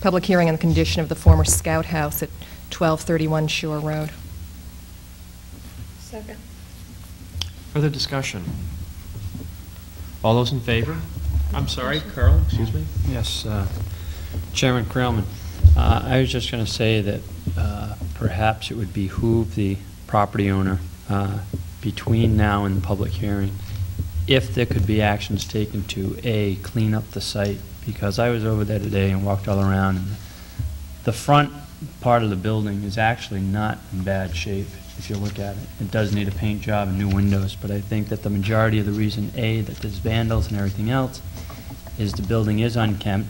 public hearing on the condition of the former Scout House at 1231 Shore Road. Second. Further discussion? All those in favor? I'm sorry, Carl, excuse me. Yes, Chairman Krellman, I was just going to say that perhaps it would behoove the property owner between now and the public hearing, if there could be actions taken to, A, clean up the site, because I was over there today and walked all around, and the front part of the building is actually not in bad shape, if you look at it. It does need a paint job and new windows, but I think that the majority of the reason, A, that there's vandals and everything else, is the building is unkempt.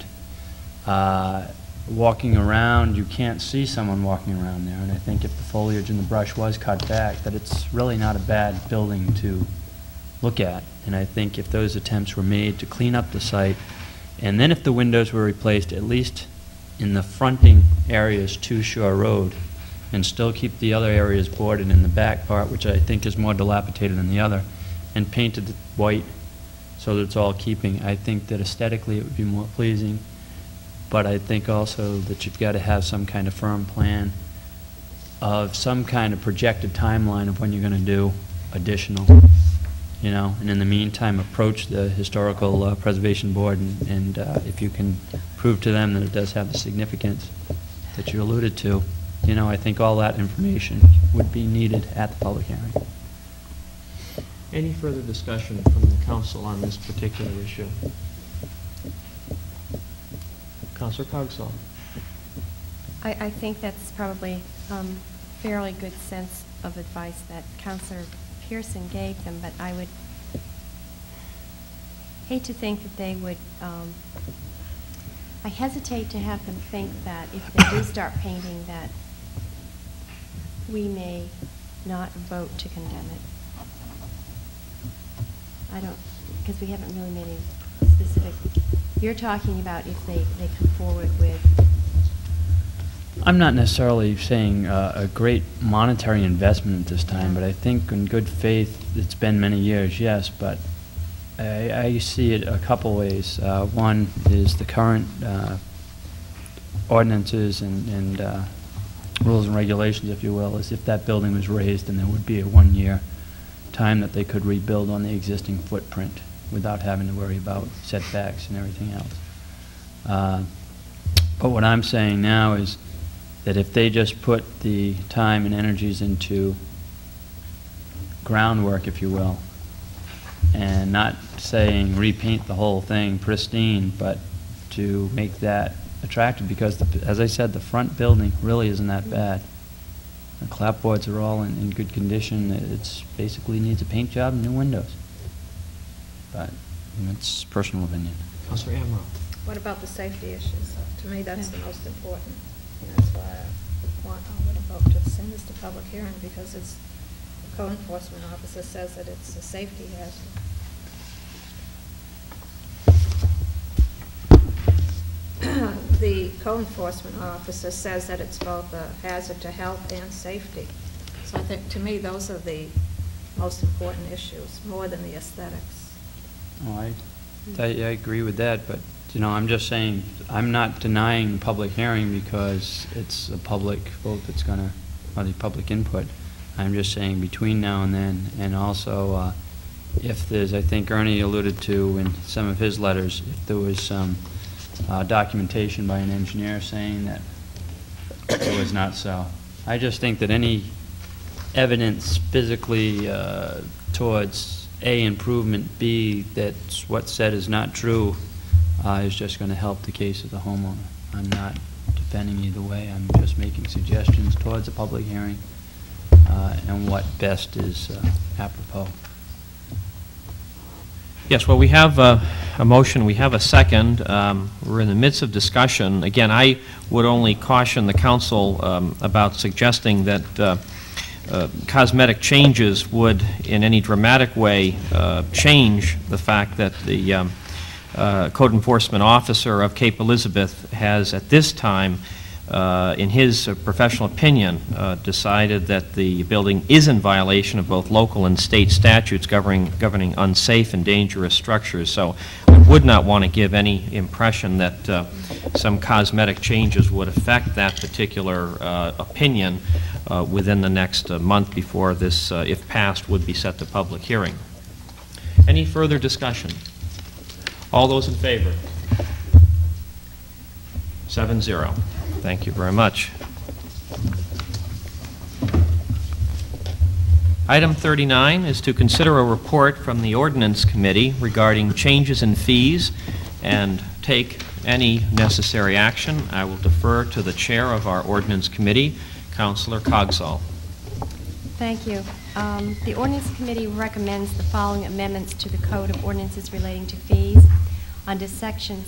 Walking around, you can't see someone walking around there, and I think if the foliage and the brush was cut back, that it's really not a bad building to look at. And I think if those attempts were made to clean up the site, and then if the windows were replaced, at least in the fronting areas to Shore Road, and still keep the other areas boarded in the back part, which I think is more dilapidated than the other, and painted it white so that it's all keeping, I think that aesthetically it would be more pleasing. But I think also that you've got to have some kind of firm plan of some kind of projected timeline of when you're going to do additional, you know, and in the meantime approach the Historical Preservation Board, and if you can prove to them that it does have the significance that you alluded to, you know, I think all that information would be needed at the public hearing. Any further discussion from the council on this particular issue? Councilor Cogswell. I think that's probably fairly good sense of advice that Councilor Pearson gave them, but I would hate to think that they would, I hesitate to have them think that if they do start painting that we may not vote to condemn it. I don't, because we haven't really made any specific. You're talking about if they come forward with. I'm not necessarily saying a great monetary investment at this time, but I think in good faith, it's been many years, yes, but I see it a couple ways. One is the current ordinances and rules and regulations, if you will, is if that building was raised, then there would be a one-year time that they could rebuild on the existing footprint without having to worry about setbacks and everything else. But what I'm saying now is that if they just put the time and energies into groundwork, if you will, and not saying repaint the whole thing pristine, but to make that attractive, because as I said, the front building really isn't that bad. The clapboards are all in good condition. It's basically needs a paint job and new windows. But it's personal opinion. Councilor Amro. What about the safety issues? To me, that's the most important. And that's why I would vote to send this to public hearing, because it's, the code enforcement officer says that it's a safety hazard. The code enforcement officer says that it's both a hazard to health and safety. So I think, to me, those are the most important issues, more than the aesthetics. Oh, I agree with that, but you know, I'm just saying I'm not denying public hearing because it's a public vote that's going to, or the public input. I'm just saying between now and then, and also if there's, I think Ernie alluded to in some of his letters, if there was some documentation by an engineer saying that it was not so. I just think that any evidence physically towards A, improvement, B, that what's said is not true, is just going to help the case of the homeowner. I'm not defending either way. I'm just making suggestions towards a public hearing and what best is apropos. Yes, well, we have a motion. We have a second. We're in the midst of discussion. Again, I would only caution the council about suggesting that cosmetic changes would, in any dramatic way, change the fact that the code enforcement officer of Cape Elizabeth has, at this time, in his professional opinion, decided that the building is in violation of both local and state statutes governing unsafe and dangerous structures. So I would not want to give any impression that some cosmetic changes would affect that particular opinion within the next month before this, if passed, would be set to public hearing. Any further discussion? All those in favor? 7-0. Thank you very much. Item 39 is to consider a report from the Ordinance Committee regarding changes in fees and take any necessary action. I will defer to the chair of our Ordinance Committee, Councilor Cogsall. Thank you. The Ordinance Committee recommends the following amendments to the Code of Ordinances relating to fees. Under Section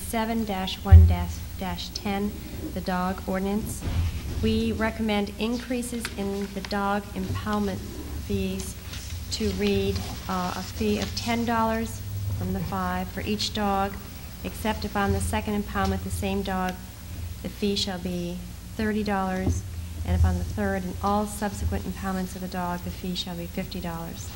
7-1-10, the dog ordinance, we recommend increases in the dog impoundment fees to read a fee of $10 from the 5 for each dog, except if on the second impoundment the same dog, the fee shall be $30, and if on the third and all subsequent impoundments of the dog, the fee shall be $50.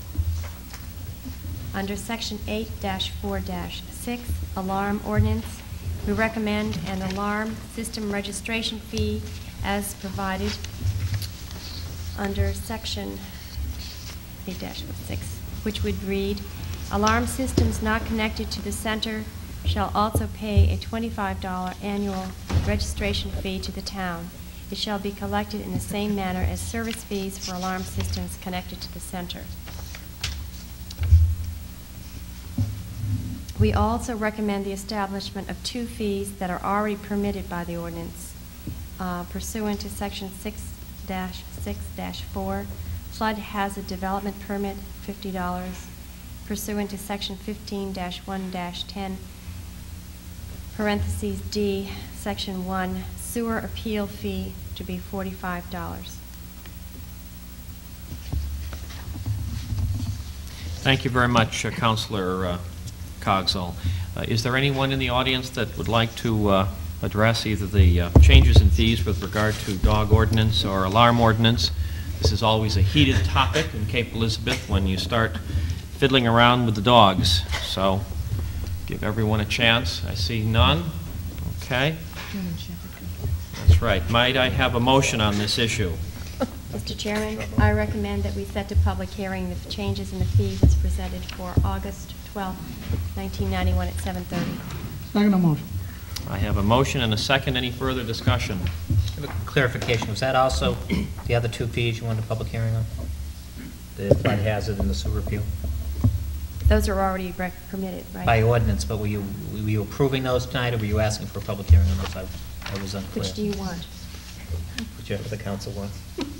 Under Section 8-4-6, alarm ordinance, we recommend an alarm system registration fee as provided under Section 8-6, which would read, alarm systems not connected to the center shall also pay a $25 annual registration fee to the town. It shall be collected in the same manner as service fees for alarm systems connected to the center. We also recommend the establishment of 2 fees that are already permitted by the ordinance pursuant to Section 6-6-4, flood hazard development permit, $50, pursuant to Section 15-1-10, parentheses D, Section 1, sewer appeal fee to be $45. Thank you very much, Councilor Cogsall. Is there anyone in the audience that would like to address either the changes in fees with regard to dog ordinance or alarm ordinance? This is always a heated topic in Cape Elizabeth when you start fiddling around with the dogs. So give everyone a chance. I see none. Okay. That's right. Might I have a motion on this issue? Mr. Chairman, I recommend that we set a public hearing the changes in the fees as presented for August 12, 1991 at 7:30. Second motion. I have a motion and a second. Any further discussion? Clarification, was that also the other 2 fees you wanted a public hearing on? The flood hazard and the sewer appeal? Those are already permitted, right? By ordinance, but were you approving those tonight, or were you asking for a public hearing on those? I was unclear. Which do you want? Whichever the council wants.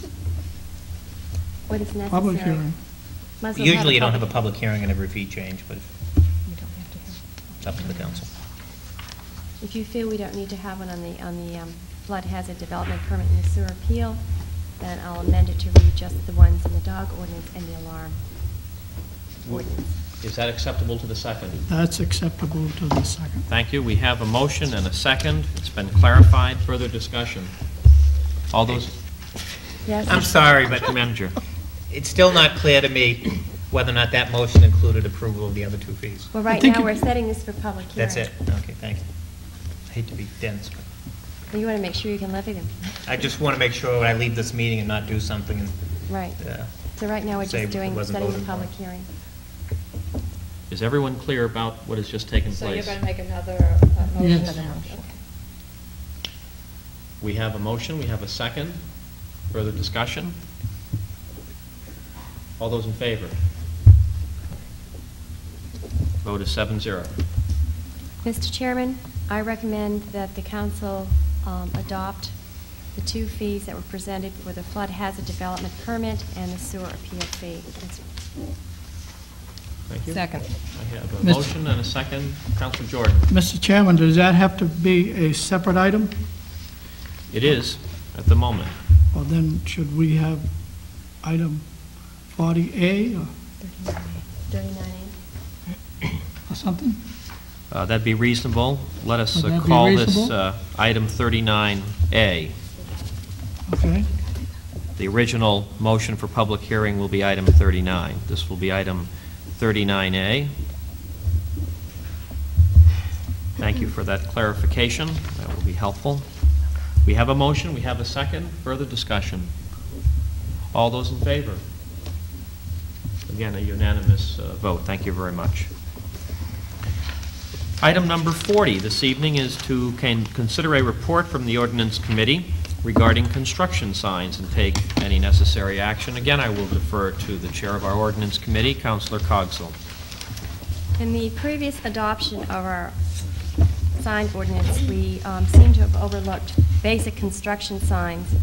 What is necessary? Public hearing. Might as well Usually you don't have a public- public hearing on every fee change, but You don't have to have. it's up to the council. If you feel we don't need to have one on the flood hazard development permit and the sewer appeal, then I'll amend it to read just the ones in the dog ordinance and the alarm ordinance. Is that acceptable to the second? That's acceptable to the second. Thank you. We have a motion and a second. It's been clarified. Further discussion? All those? Yes? I'm sorry, but Mr. Manager. it's still not clear to me whether or not that motion included approval of the other 2 fees. Well, right think now, it- we're setting this for public hearing. That's it? Okay, thank you. I hate to be dense, but You want to make sure you can levy them. I just want to make sure when I leave this meeting and not do something and Right. uh, So right now, we're Say just it doing, wasn't setting the voted for. public hearing. Is everyone clear about what has just taken So you're place? going to make another motion? Yes. now? We have a motion. We have a second. Further discussion? All those in favor? Vote is 7-0. Mr. Chairman, I recommend that the council adopt the 2 fees that were presented for the flood hazard development permit and the sewer appeal fee. Thank you. Second. I have a Mr. motion and a second. Councilor Jordan. Mr. Chairman, does that have to be a separate item? It is at the moment. Or then should we have item 40A or 39A. something? That'd be reasonable. Let us Would that be call this reasonable? item 39A. Okay, The original motion for public hearing will be item 39. This will be item 39A. Thank you for that clarification. That will be helpful. We have a motion. We have a second. Further discussion. All those in favor? Again, a unanimous vote. Thank you very much. Item number 40 this evening is to consider a report from the Ordinance Committee regarding construction signs and take any necessary action. Again, I will defer to the chair of our Ordinance Committee, Councilor Cogswell. In the previous adoption of our sign ordinance, we seem to have overlooked basic construction signs.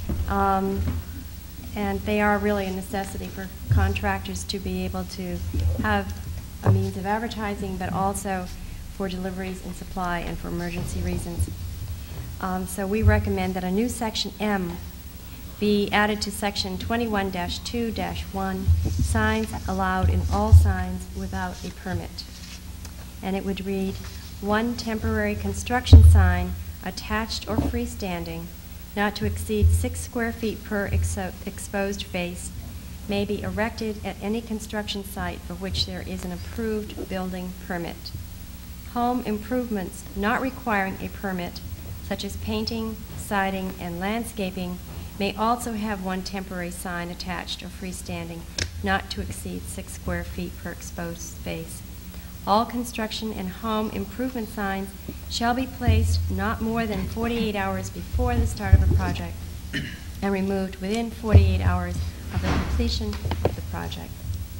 And they are really a necessity for contractors to be able to have a means of advertising, but also for deliveries and supply and for emergency reasons. So we recommend that a new section M be added to section 21-2-1, signs allowed in all signs without a permit. And it would read, one temporary construction sign attached or freestanding, not to exceed 6 square feet per exposed face, may be erected at any construction site for which there is an approved building permit. Home improvements not requiring a permit, such as painting, siding, and landscaping, may also have one temporary sign attached or freestanding, not to exceed 6 square feet per exposed space. All construction and home improvement signs shall be placed not more than 48 hours before the start of a project and removed within 48 hours of the completion of the project.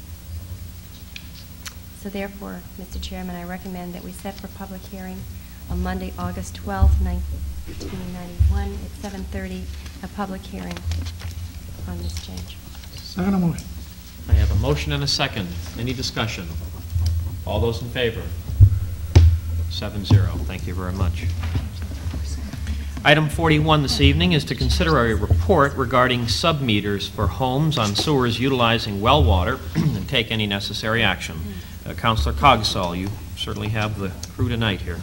So therefore, Mr. Chairman, I recommend that we set for public hearing on Monday, August 12th, 1991 at 7:30, a public hearing on this change. second motion. I have a motion and a second. Any discussion? All those in favor? 7-0. Thank you very much. Item 41 this evening is to consider a report regarding sub-meters for homes on sewers utilizing well water and take any necessary action. Councilor Cogswell, you certainly have the crew tonight here.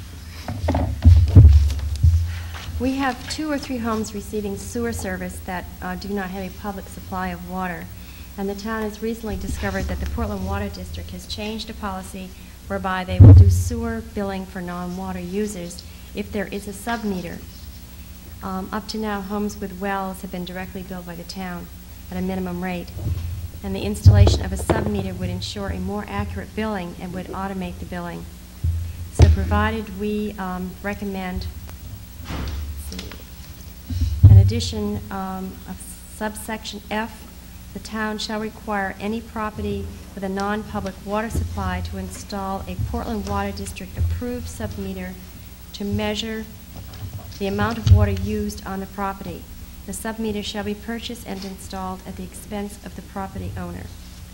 We have 2 or 3 homes receiving sewer service that do not have a public supply of water. And the town has recently discovered that the Portland Water District has changed a policy whereby they will do sewer billing for non-water users if there is a sub-meter. Up to now, homes with wells have been directly billed by the town at a minimum rate. And the installation of a sub-meter would ensure a more accurate billing and would automate the billing. So provided we recommend an addition of subsection F, the town shall require any property with a non-public water supply to install a Portland Water District approved sub-meter to measure the amount of water used on the property. The sub-meter shall be purchased and installed at the expense of the property owner.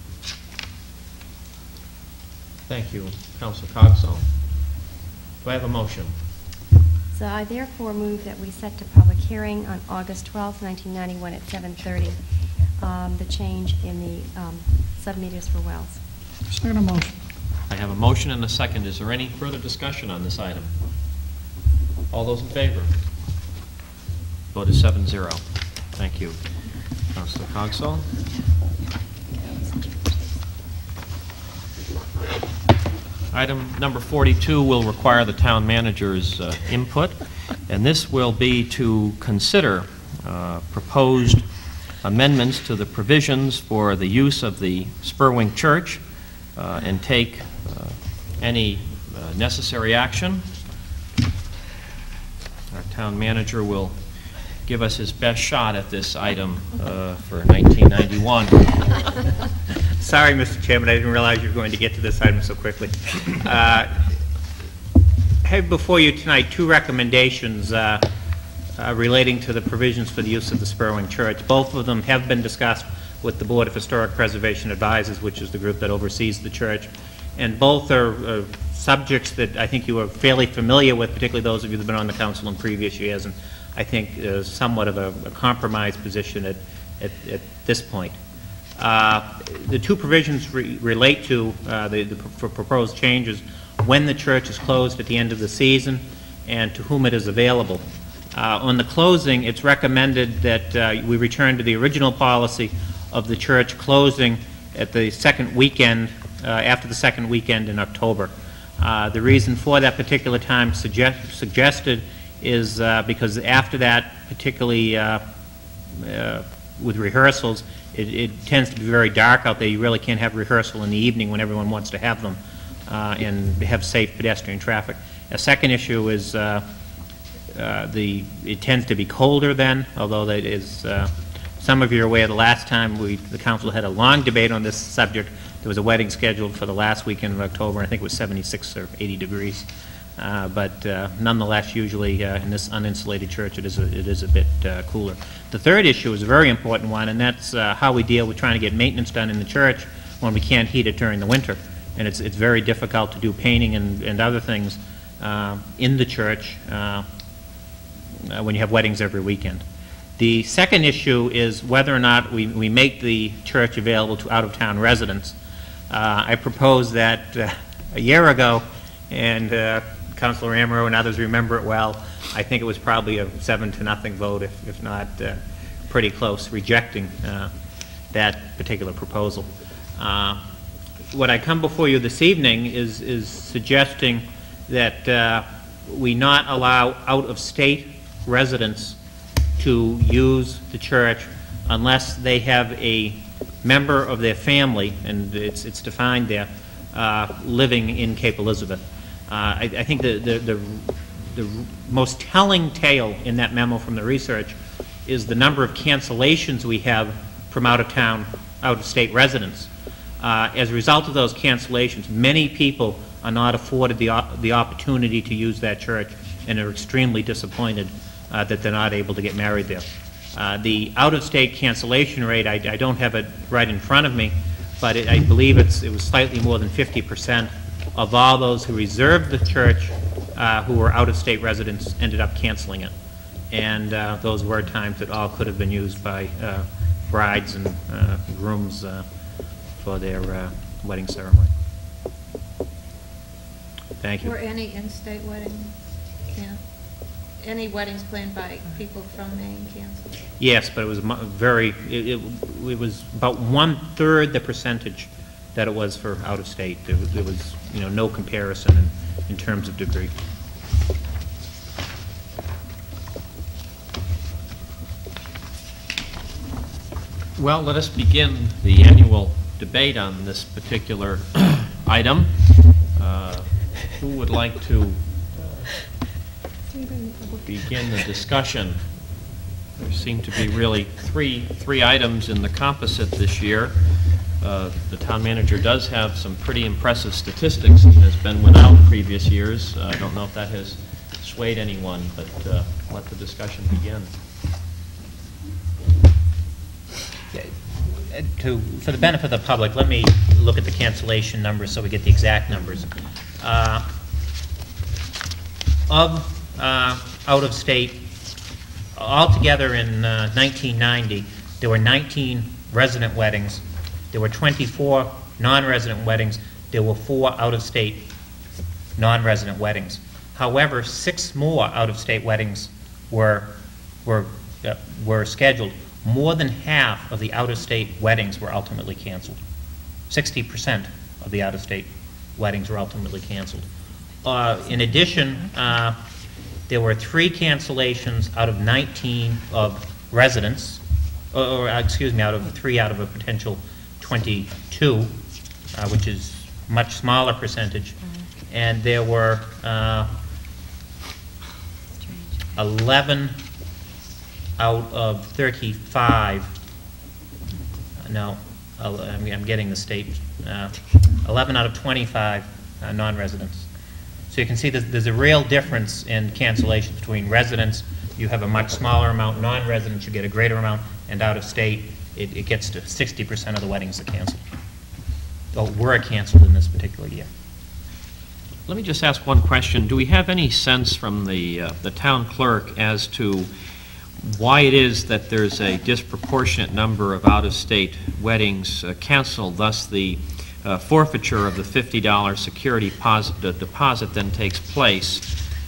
Thank you, Councilor Cogswell. Do I have a motion? So I therefore move that we set to public hearing on August 12th, 1991 at 7:30, the change in the sub-meters for wells. Second motion. I have a motion and a second. Is there any further discussion on this item? All those in favor? Vote is 7-0. Thank you, Councilor Cogswell. Item number 42 will require the town manager's input, and this will be to consider proposed amendments to the provisions for the use of the Spurwink Church and take any necessary action. Our town manager will give us his best shot at this item for 1991. Sorry, Mr. Chairman, I didn't realize you were going to get to this item so quickly. I have before you tonight 2 recommendations relating to the provisions for the use of the Spurwink Church. Both of them have been discussed with the Board of Historic Preservation Advisors, which is the group that oversees the church, and both are subjects that I think you are fairly familiar with, particularly those of you that have been on the council in previous years, and I think somewhat of a compromise position at this point. The 2 provisions relate to the proposed changes. when the church is closed at the end of the season, and to whom it is available. On the closing, it's recommended that we return to the original policy of the church closing at the second weekend, after the second weekend in October. The reason for that particular time suggested is because after that, particularly with rehearsals, it tends to be very dark out there. You really can't have rehearsal in the evening when everyone wants to have them and have safe pedestrian traffic. A second issue is it tends to be colder then, although that is, some of you are aware the last time the council had a long debate on this subject. There was a wedding scheduled for the last weekend of October. I think it was 76 or 80 degrees. But nonetheless, usually in this uninsulated church, it is a bit cooler. The third issue is a very important one, and that's how we deal with trying to get maintenance done in the church when we can't heat it during the winter. And it's very difficult to do painting and other things in the church when you have weddings every weekend. The second issue is whether or not we make the church available to out-of-town residents. I proposed that a year ago, and Councilor Amaro and others remember it well. I think it was probably a 7-0 vote, if not pretty close, rejecting that particular proposal. What I come before you this evening is suggesting that we not allow out-of-state residents to use the church unless they have a member of their family, and it's defined there, living in Cape Elizabeth. I think the most telling tale in that memo from the research is the number of cancellations we have from out-of-state residents. As a result of those cancellations, many people are not afforded the opportunity to use that church and are extremely disappointed that they're not able to get married there. The out-of-state cancellation rate, I don't have it right in front of me, but I believe it was slightly more than 50% of all those who reserved the church who were out-of-state residents ended up canceling it. And those were times that all could have been used by brides and grooms for their wedding ceremony. Thank you. Were any in-state weddings, any weddings planned by people from Maine canceled? Yes, but it was it was about 1/3 the percentage that it was for out-of-state. There was no comparison in terms of degree. Well, let us begin the annual debate on this particular item. Who would like to begin the discussion? There seem to be really three items in the composite this year. The town manager does have some pretty impressive statistics that has been without previous years. I don't know if that has swayed anyone, but let the discussion begin. For the benefit of the public, let me look at the cancellation numbers so we get the exact numbers. Out-of-state, altogether in 1990, there were 19 resident weddings. There were 24 non-resident weddings. There were 4 out-of-state non-resident weddings. However, 6 more out-of-state weddings were scheduled. More than half of the out-of-state weddings were ultimately canceled. 60% of the out-of-state weddings were ultimately canceled. In addition, there were 3 cancellations out of 19 of residents, out of 3 out of a potential 22, which is much smaller percentage. And there were 11 out of 35, I'm getting the state, 11 out of 25 non-residents. So you can see there's a real difference in cancellations between residents. You have a much smaller amount, non-residents you get a greater amount, and out of state it gets to 60% of the weddings are canceled. Were canceled in this particular year. Let me just ask one question. Do we have any sense from the town clerk as to why it is that there's a disproportionate number of out-of-state weddings canceled, thus the forfeiture of the $50 security deposit then takes place,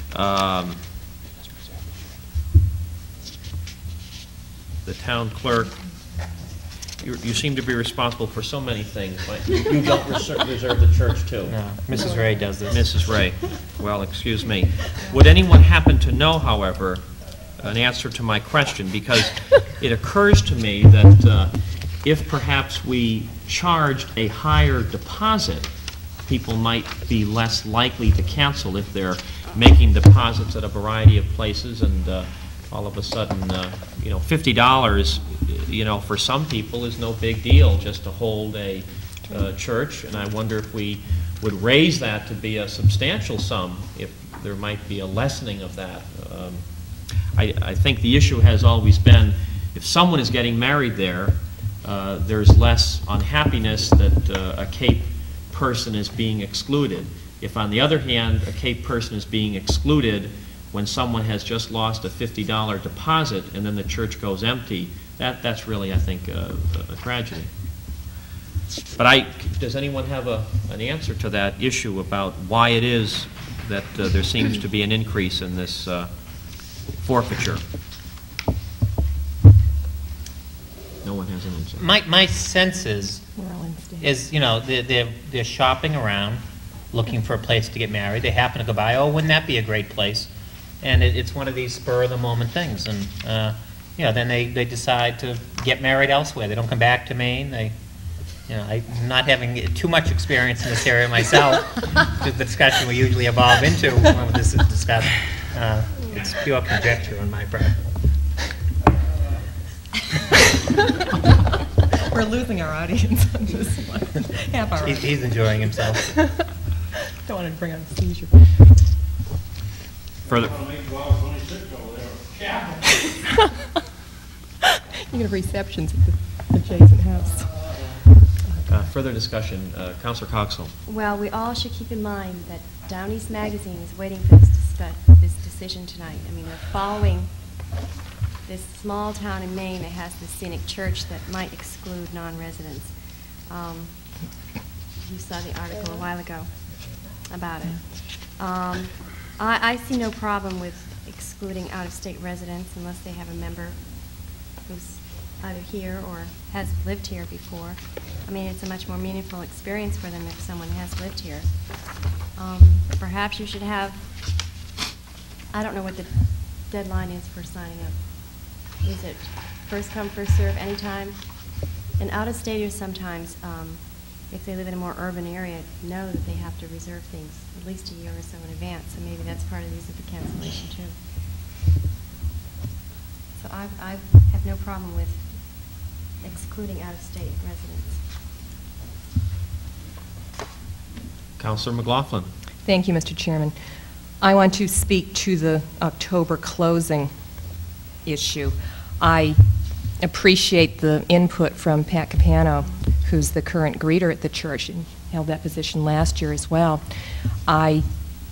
the town clerk, you seem to be responsible for so many things, but you don't reserve the church too. No, Mrs. Ray does this. Mrs. Ray, well, excuse me. Would anyone happen to know, however, an answer to my question? Because it occurs to me that if perhaps we charged a higher deposit, people might be less likely to cancel if they're making deposits at a variety of places, and all of a sudden, you know, $50, you know, for some people is no big deal just to hold a church, and I wonder if we would raise that to be a substantial sum, if there might be a lessening of that. I think the issue has always been, if someone is getting married there, there's less unhappiness that a Cape person is being excluded. If, on the other hand, a Cape person is being excluded when someone has just lost a $50 deposit and then the church goes empty, that's really, I think, a tragedy. But does anyone have an answer to that issue about why it is that there seems to be an increase in this forfeiture? No one has an answer. My sense is, you know, they're shopping around, looking for a place to get married. They happen to go by, oh, wouldn't that be a great place? And it's one of these spur-of-the-moment things. And, you know, then they decide to get married elsewhere. They don't come back to Maine. You know, I'm not having too much experience in this area myself, which is the discussion we usually evolve into when this is discussed. It's pure conjecture on my part. We're losing our audience on this one. Half our audience. He's enjoying himself. Don't want to bring on a seizure. Further. You have receptions at the adjacent house. Further discussion. Councilor Coxell. Well, we all should keep in mind that Down East Magazine is waiting for this decision tonight. I mean, we're following this small town in Maine that has the scenic church that might exclude non-residents. You saw the article a while ago about it. I see no problem with excluding out-of-state residents unless they have a member who's either here or has lived here before. I mean, it's a much more meaningful experience for them if someone has lived here. Perhaps you should have, I don't know what the deadline is for signing up. Is it first come, first serve, anytime? And out-of-staters sometimes, if they live in a more urban area, know that they have to reserve things at least a year or so in advance, so maybe that's part of the reason for cancellation too. So I have no problem with excluding out-of-state residents. Councilor McLaughlin. Thank you, Mr. Chairman. I want to speak to the October closing issue. I appreciate the input from Pat Capano, who's the current greeter at the church and held that position last year as well. I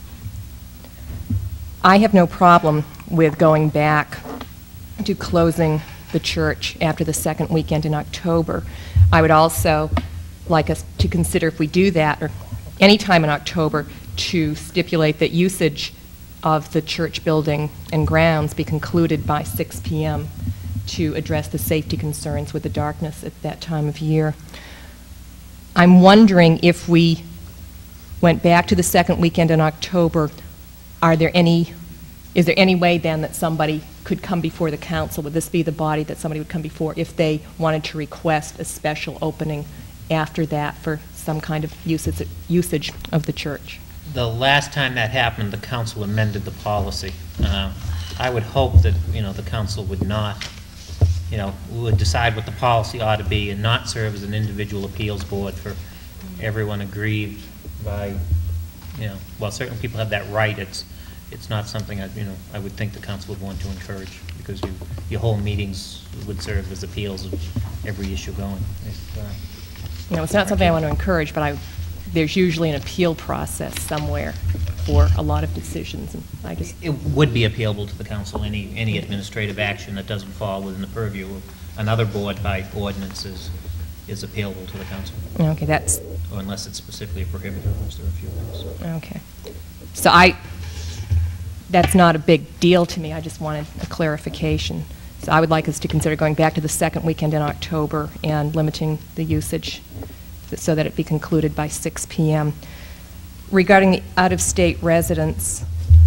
have no problem with going back to closing the church after the second weekend in October. I would also like us to consider, if we do that, or any time in October, to stipulate that usage of the church building and grounds be concluded by 6 p.m. to address the safety concerns with the darkness at that time of year. I'm wondering if we went back to the second weekend in October, is there any way then that somebody could come before the council? Would this be the body that somebody would come before if they wanted to request a special opening after that for some kind of usage of the church? The last time that happened, the council amended the policy. I would hope that, you know, the council would not, you know, would decide what the policy ought to be and not serve as an individual appeals board for everyone aggrieved by, you know, well, certain people have that right. It's not something I would think the council would want to encourage, because your whole meetings would serve as appeals of every issue going. It's not something I want to encourage, but there's usually an appeal process somewhere for a lot of decisions, and It would be appealable to the council, any administrative action that doesn't fall within the purview of another board by ordinances. is appealable to the council, Okay, that's, or unless it's specifically prohibited, unless there are a few things. okay. So that's not a big deal to me, I just wanted a clarification. So I would like us to consider going back to the second weekend in October and limiting the usage so that it be concluded by 6 p.m. Regarding the out-of-state residents,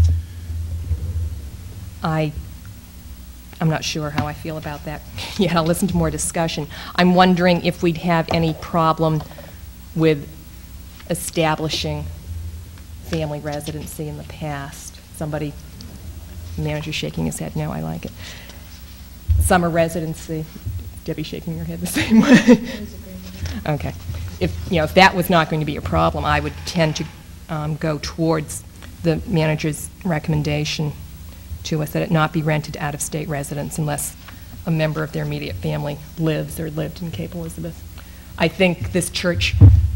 I'm not sure how I feel about that yet. I'll listen to more discussion. I'm wondering if we'd have any problem with establishing family residency in the past. Somebody, the manager's shaking his head, no, I like it. Summer residency, Debbie shaking her head the same way. Okay. If that was not going to be a problem, I would tend to go towards the manager's recommendation to us that it not be rented to out-of-state residents unless a member of their immediate family lives or lived in Cape Elizabeth. I think this church,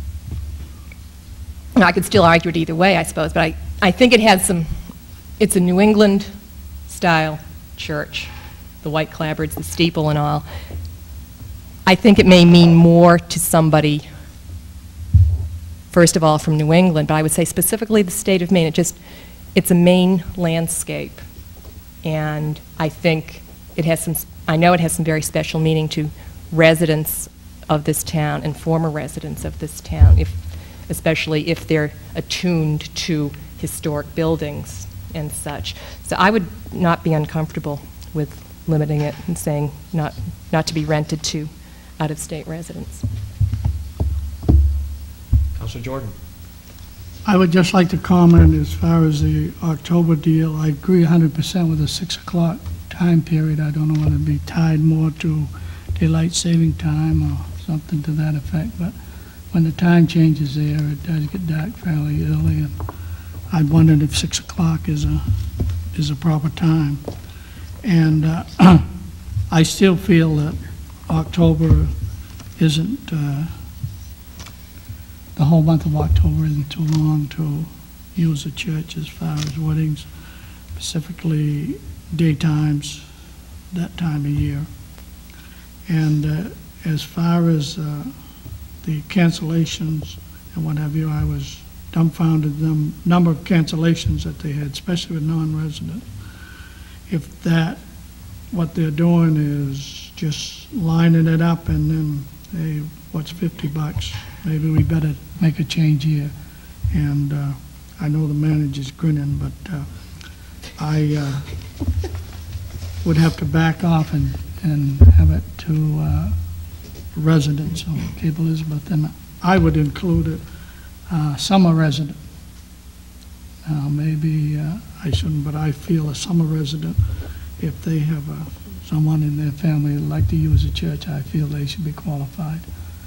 I could still argue it either way, I suppose, but I think it has it's a New England-style church, the white clapboards, the steeple and all. I think it may mean more to somebody, first of all, from New England, but I would say specifically the state of Maine. It's a Maine landscape. And I think I know it has some very special meaning to residents of this town and former residents of this town, especially if they're attuned to historic buildings and such. So I would not be uncomfortable with limiting it and saying not to be rented to out-of-state residents. Councilor Jordan. I would just like to comment as far as the October deal. I agree 100% with the 6 o'clock time period. I don't know whether it be tied more to daylight saving time or something to that effect, but when the time changes there, it does get dark fairly early, and I wondered if 6 o'clock is a proper time. And I still feel that October isn't, the whole month of October isn't too long to use the church as far as weddings, specifically daytimes, that time of year. And as far as the cancellations and what have you, I was dumbfounded the number of cancellations that they had, especially with non-residents. If what they're doing is just lining it up and then, hey, what's $50? Maybe we better make a change here. And I know the manager's grinning, but I would have to back off and have it to residents of Cape Elizabeth, and I would include it summer resident. Maybe I shouldn't, but I feel a summer resident, if they have someone in their family that would like to use a church, I feel they should be qualified.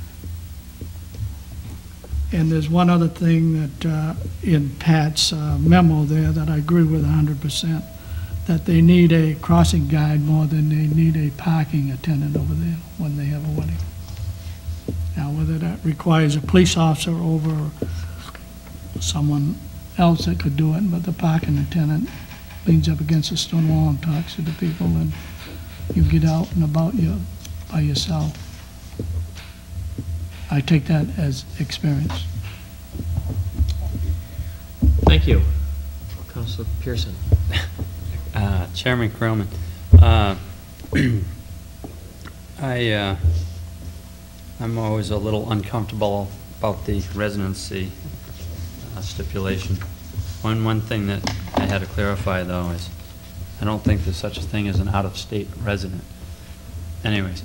And there's one other thing that in Pat's memo there that I agree with 100%, that they need a crossing guide more than they need a parking attendant over there when they have a wedding. Now, whether that requires a police officer over someone else that could do it, but the parking attendant leans up against a stone wall and talks to the people, and you get out and about by yourself. I take that as experience. Thank you. Councilor Pearson. Chairman Croman, I'm always a little uncomfortable about the residency stipulation. One thing that I had to clarify, though, is I don't think there's such a thing as an out-of-state resident. Anyways,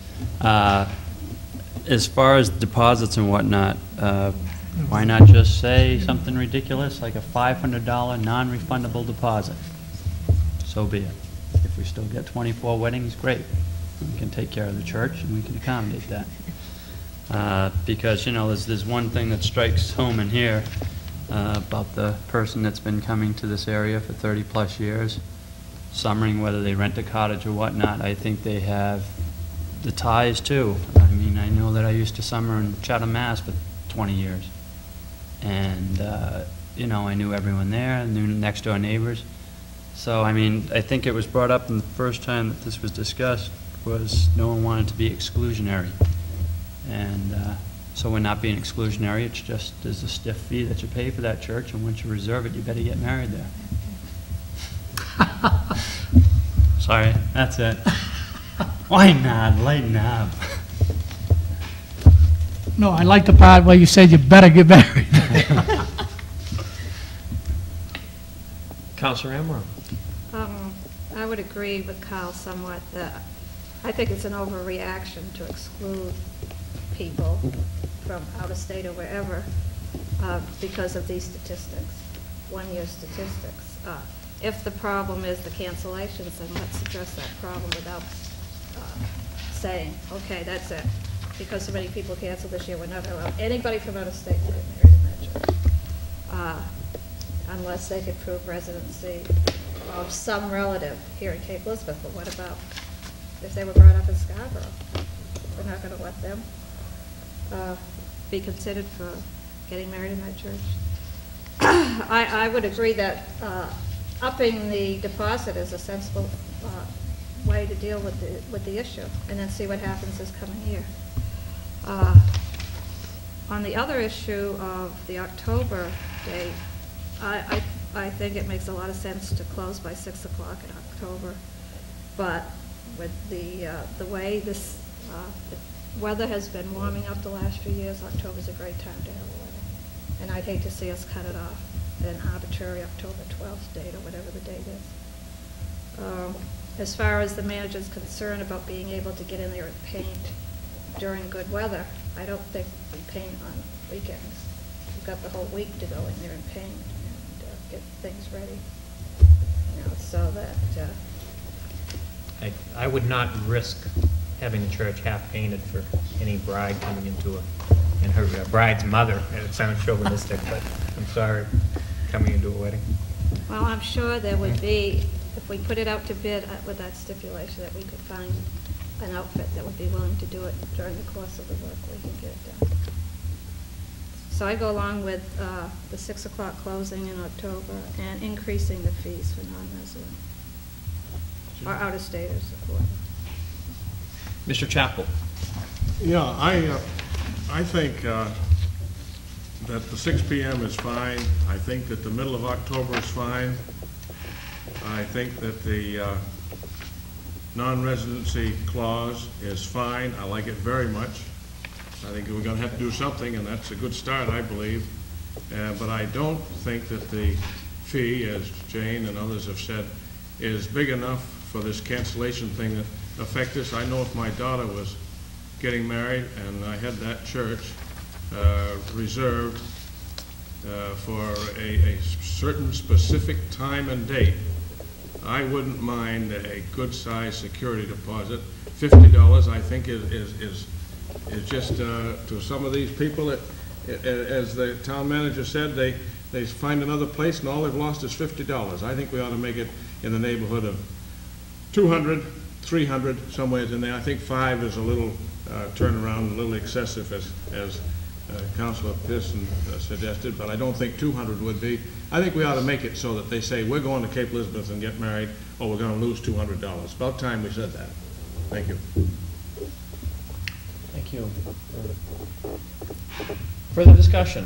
as far as deposits and whatnot, why not just say something ridiculous like a $500 non-refundable deposit? So be it. If we still get 24 weddings, great. We can take care of the church and we can accommodate that. Because, you know, there's one thing that strikes home in here about the person that's been coming to this area for 30-plus years, summering, whether they rent a cottage or whatnot. I think they have the ties, too. I mean, I know that I used to summer in Chatham, Mass. for 20 years. And, you know, I knew everyone there, I knew next-door neighbors. So, I mean, I think it was brought up in the first time that this was discussed, was no one wanted to be exclusionary. And so we're not being exclusionary, it's just, there's a stiff fee that you pay for that church, and once you reserve it, you better get married there. Sorry, that's it. Why not? Lighten up. No, I like the part where you said you better get married. Counselor Amaro? I would agree with Kyle somewhat that I think it's an overreaction to exclude people from out of state or wherever because of these statistics, one-year statistics. If the problem is the cancellations, then let's address that problem without saying, okay, that's it. Because so many people canceled this year, we're not going to allow anybody from out of state to get married in that church. Unless they could prove residency of some relative here in Cape Elizabeth. But what about if they were brought up in Scarborough? We're not going to let them be considered for getting married in that church. I would agree that upping the deposit is a sensible way to deal with the issue, and then see what happens this coming year. On the other issue of the October date, I think it makes a lot of sense to close by 6 o'clock in October, but with the way this the weather has been warming up the last few years, October's a great time to have a wedding, and I'd hate to see us cut it off at an arbitrary October 12th date or whatever the date is. As far as the manager's concerned about being able to get in there and paint during good weather, I don't think we paint on weekends. We've got the whole week to go in there and paint and get things ready, so that... I would not risk having the church half painted for any bride coming into and her bride's mother, and it sounds chauvinistic, but I'm sorry, coming into a wedding. Well, I'm sure there would be, if we put it out to bid with that stipulation, that we could find an outfit that would be willing to do it during the course of the work week and get it done. So I go along with the 6 o'clock closing in October and increasing the fees for non-resident or out-of-staters, or whatever. Mr. Chappell? Yeah, I think that the 6 p.m. is fine. I think that the middle of October is fine. I think that the non-residency clause is fine. I like it very much. I think we're going to have to do something, and that's a good start, I believe. But I don't think that the fee, as Jane and others have said, is big enough for this cancellation thing that affect us. I know if my daughter was getting married and I had that church reserved for a certain specific time and date, I wouldn't mind a good-sized security deposit. $50, I think, is just to some of these people, as the town manager said, they find another place and all they've lost is $50. I think we ought to make it in the neighborhood of 200, 300, somewhere in there. I think 5 is a little turnaround, a little excessive, as Councilor Pearson suggested, but I don't think 200 would be. I think we ought to make it so that they say, we're going to Cape Elizabeth and get married, or we're going to lose $200. About time we said that. Thank you. Thank you. Further discussion?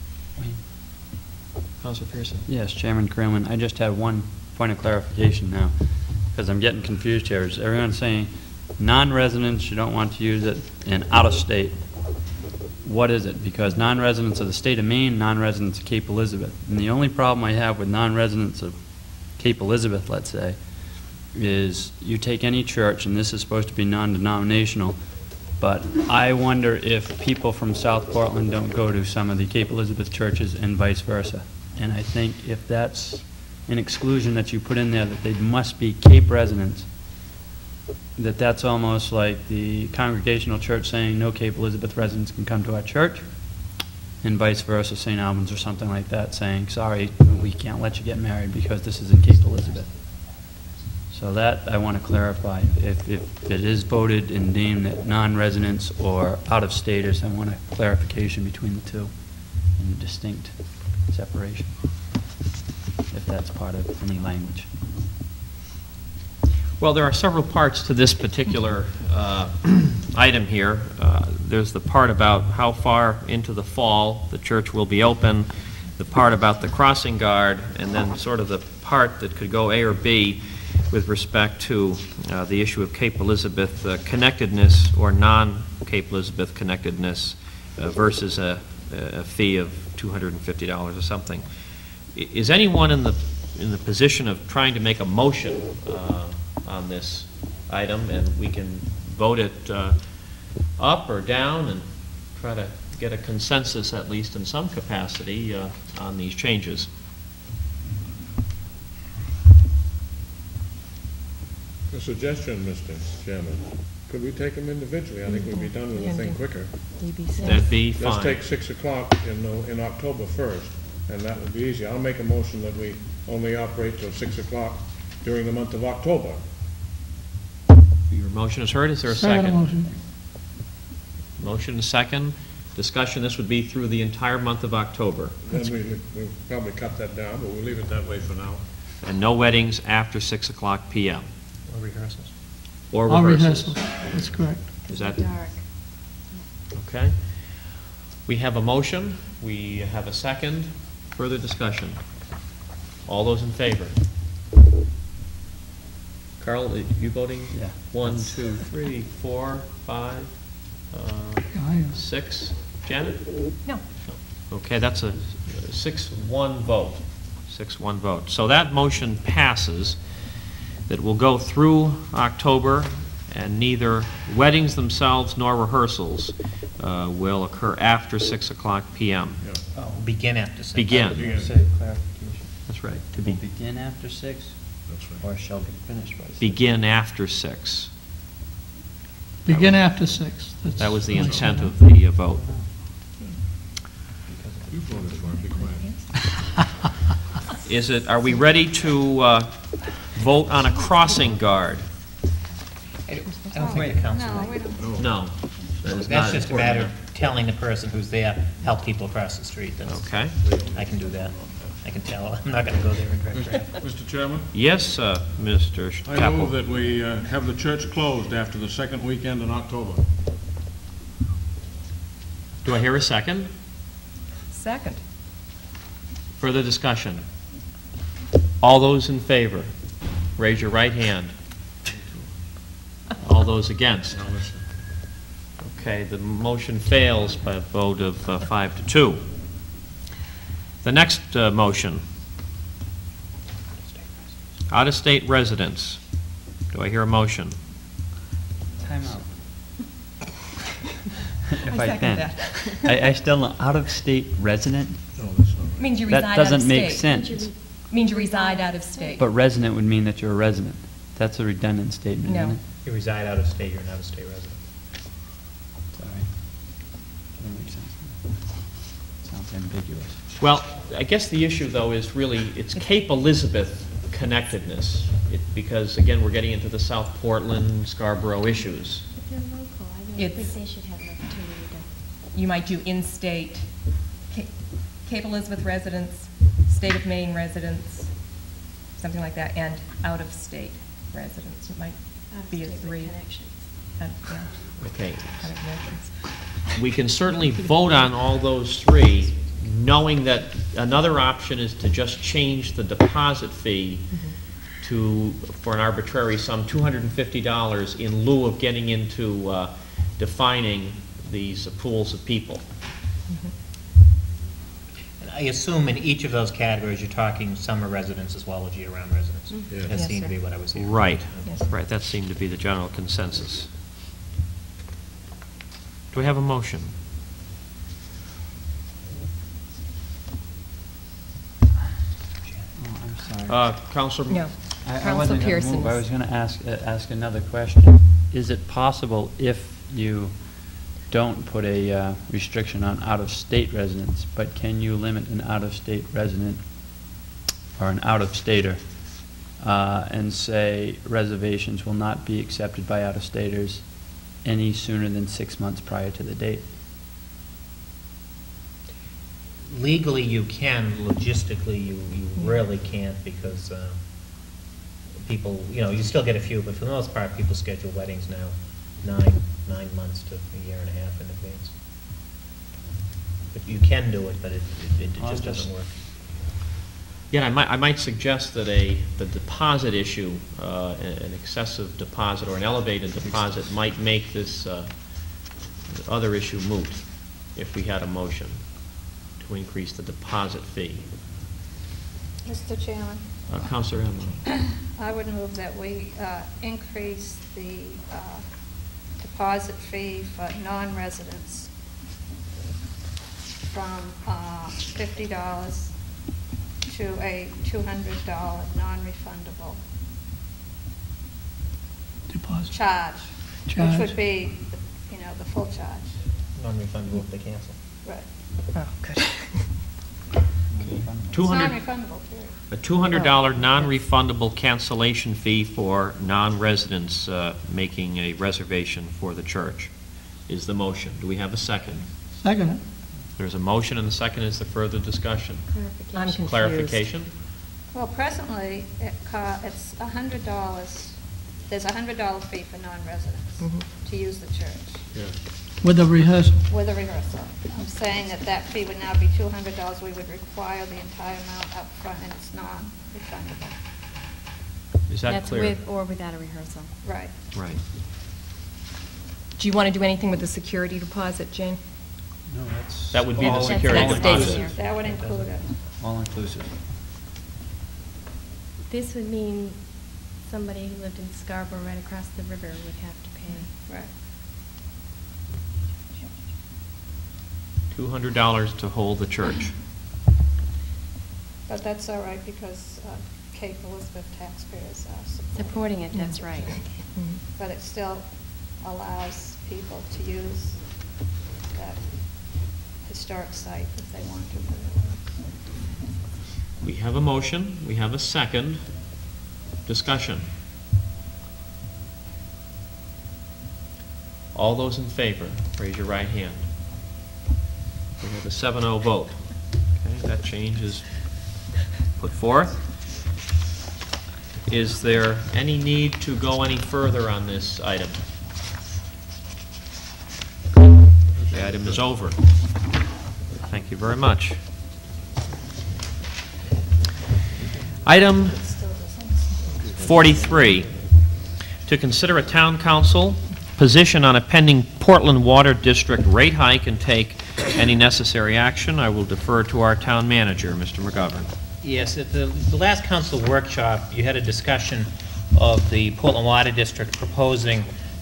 Councilor Pearson? Yes, Chairman Creelman, I just have one point of clarification now, because I'm getting confused here. Is everyone saying non-residents, you don't want to use it, and out-of-state? What is it? Because non-residents of the state of Maine, non-residents of Cape Elizabeth. And the only problem I have with non-residents of Cape Elizabeth, let's say, is you take any church, and this is supposed to be non-denominational, but I wonder if people from South Portland don't go to some of the Cape Elizabeth churches and vice versa. And I think if that's an exclusion that you put in there, that they must be Cape residents, that's almost like the Congregational Church saying no Cape Elizabeth residents can come to our church, and vice versa, St. Albans or something like that, saying, sorry, we can't let you get married because this is in Cape Elizabeth. So that I want to clarify. If it is voted and deemed that non-residents or out-of-staters, I want a clarification between the two and a distinct separation, if that's part of any language. Well, there are several parts to this particular item here. There's the part about how far into the fall the church will be open, the part about the crossing guard, and then sort of the part that could go A or B with respect to the issue of Cape Elizabeth connectedness or non-Cape Elizabeth connectedness versus a fee of $250 or something. Is anyone in the position of trying to make a motion on this item, and we can vote it up or down and try to get a consensus, at least in some capacity, on these changes? A suggestion, Mr. Chairman, could we take them individually? I think we'd be done with the thing quicker. That'd be fine. Let's take 6 o'clock in October 1st, and that would be easy. I'll make a motion that we only operate till 6 o'clock during the month of October. Your motion is heard. Is there a Second second? motion. Motion and second. Discussion, this would be through the entire month of October. Then we'll probably cut that down, but we'll leave it that way for now. And no weddings after 6 o'clock p.m. Or rehearsals. Or All rehearsals. rehearsal, that's correct. Is that Dark. okay? We have a motion. We have a second. Further discussion. All those in favor? Carl, are you voting? Yeah. 1, 2, 3, 4, 5, I am. 6. Janet? No. Okay, that's a 6-1 vote. 6-1 vote. So that motion passes. That will go through October, and neither weddings themselves nor rehearsals will occur after 6 o'clock p.m. Oh, begin after 6. Begin. Say clarification. That's right. To begin after 6, That's right. or shall be finished by 6? Begin after 6. Begin after 6. That was the intent of the vote. You voted for it, be quiet. Are we ready to vote on a crossing guard? I don't think the council. No, we don't. No. That is That's not just a important. matter of telling the person who's there, help people across the street. Okay. I can do that. I can tell. I'm not going to go there and direct traffic. Mr. Chairman? Yes, Mr. I move Capel. that we have the church closed after the second weekend in October. Do I hear a second? Second. Further discussion? All those in favor, raise your right hand. All those against? Now listen. Okay, the motion fails by a vote of 5-2. The next motion. Out-of-state residents. Do I hear a motion? Time out. If I I second can. that. I still, out-of-state resident, No, that's not right. Means you reside that out of doesn't make state. sense. Means you reside out of state. But resident would mean that you're a resident. That's a redundant statement, No. isn't it? You reside out of state, you're an out-of-state resident. Sorry. Doesn't make sense. Sounds ambiguous. Well, I guess the issue, though, is really, it's Cape Elizabeth connectedness, because, again, we're getting into the South Portland, Scarborough issues. If they're local, I don't It's- think they should have an opportunity to. You might do in-state, Cape Elizabeth residents, state of Maine residents, something like that, and out-of-state residents. It might be a out-of-state with 3. connections. Yeah, Okay. kind of connections. We can certainly vote on all those three, knowing that another option is to just change the deposit fee to, for an arbitrary sum, $250 in lieu of getting into defining these pools of people. And I assume in each of those categories, you're talking summer residents as well as year-round residents. Yeah. That Yes, seemed to sir. be what I was hearing. Right, Yes. right, that seemed to be the general consensus. Do we have a motion? Oh, I'm sorry. Counselor? No. I Council wasn't going to Pearson. move. I was going to ask another question. Is it possible, if you don't put a restriction on out-of-state residents, but can you limit an out-of-state resident or an out-of-stater and say reservations will not be accepted by out-of-staters any sooner than 6 months prior to the date? Legally, you can. Logistically, you really can't, because people, you know, you still get a few, but for the most part, people schedule weddings now 9 months to a year and a half in advance. But you can do it, but it just doesn't work. Yeah, I might suggest that the deposit issue, an excessive deposit or an elevated deposit might make this other issue moot if we had a motion to increase the deposit fee. Mr. Chairman, Councilor Emmer. I would move that we increase the deposit fee for non-residents from $50 to a $200 non-refundable Deposit. charge, Charge. which would be, you know, the full charge. Non-refundable if they cancel. Right. Oh, good. It's non-refundable, period. A $200 non-refundable cancellation fee for non-residents making a reservation for the church is the motion. Do we have a second? Second. There's a motion, and the second is the further discussion. I'm confused. Clarification? Well, presently, it's $100, there's a $100 fee for non-residents to use the church Yeah. With a rehearsal. with a rehearsal. I'm saying that that fee would now be $200. We would require the entire amount up front, and it's non-refundable. Is that That's clear? with or without a rehearsal. Right. Right. Do you want to do anything with the security deposit, Jane? No, that's. That would be the all- security That deposit. stays here. That would include it. All inclusive. This would mean somebody who lived in Scarborough right across the river would have to pay. Right. $200 to hold the church. But that's all right because Cape Elizabeth taxpayers are Supporting it, that's right. But it still allows people to use that historic site if they want to. We have a motion, we have a second. Discussion. All those in favor, raise your right hand. We have a 7-0 vote. Okay, that change is put forth. Is there any need to go any further on this item? The item is over. Thank you very much. Item 43, to consider a town council position on a pending Portland Water District rate hike and take any necessary action. I will defer to our town manager, Mr. McGovern. Yes, at the last council workshop, you had a discussion of the Portland Water District proposing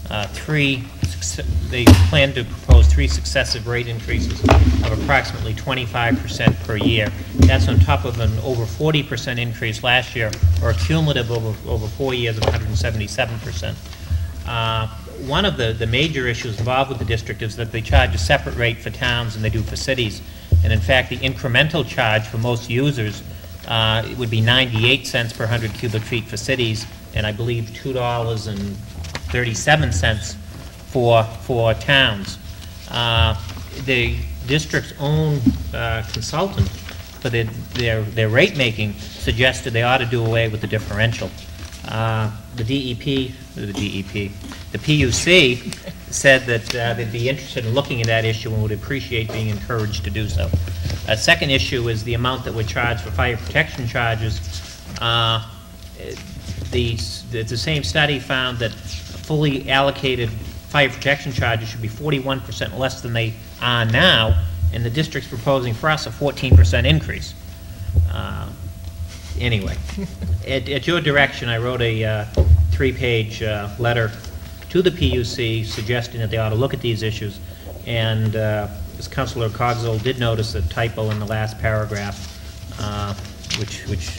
they plan to propose 3 successive rate increases of approximately 25% per year. That's on top of an over 40% increase last year, or a cumulative over 4 years of 177%. One of the major issues involved with the district is that they charge a separate rate for towns than they do for cities. And in fact, the incremental charge for most users it would be 98 cents per 100 cubic feet for cities, and I believe $2.37 for towns. The district's own consultant for their rate making suggested they ought to do away with the differential. The PUC said that they'd be interested in looking at that issue and would appreciate being encouraged to do so. A second issue is the amount that we're charged for fire protection charges. The same study found that fully allocated fire protection charges should be 41% less than they are now, and the district's proposing for us a 14% increase. Anyway, at your direction, I wrote a 3-page letter to the PUC suggesting that they ought to look at these issues, and as Councilor Cogswell did notice a typo in the last paragraph, which